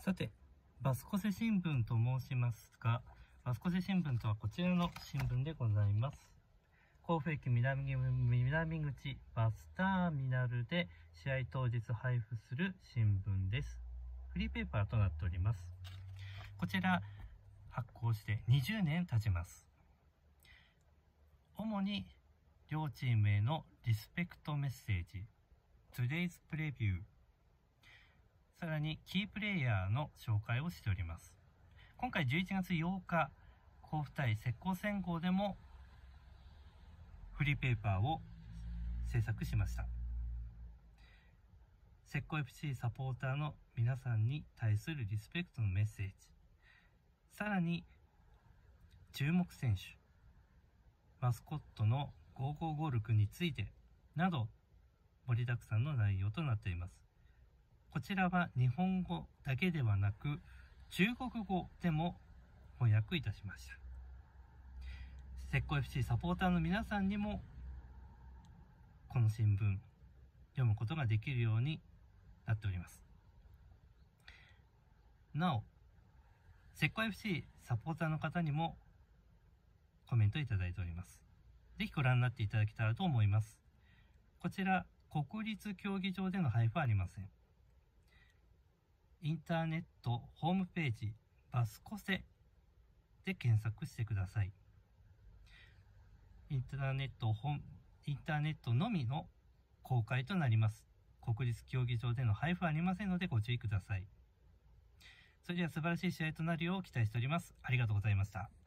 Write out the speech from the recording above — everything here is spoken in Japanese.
さて、バスコセ新聞と申しますが、バスコセ新聞とはこちらの新聞でございます。甲府駅南口バスターミナルで試合当日配布する新聞です。フリーペーパーとなっております。こちら発行して20年経ちます。主に両チームへのリスペクトメッセージ、Today's Preview、さらにキープレイヤーの紹介をしております。今回11月8日、甲府対浙江戦号でもフリーペーパーを制作しました。浙江 FC サポーターの皆さんに対するリスペクトのメッセージ、さらに注目選手、マスコットの55ゴルクについてなど盛りだくさんの内容となっています。こちらは日本語だけではなく中国語でも翻訳いたしました。浙江 FC サポーターの皆さんにもこの新聞読むことができるようになっております。なお、浙江 FC サポーターの方にもコメントいただいております。ぜひご覧になっていただけたらと思います。こちら国立競技場での配布はありません。インターネットホームページバスコセで検索してください。インターネットのみの公開となります。国立競技場での配布はありませんのでご注意ください。それでは素晴らしい試合となるよう期待しております。ありがとうございました。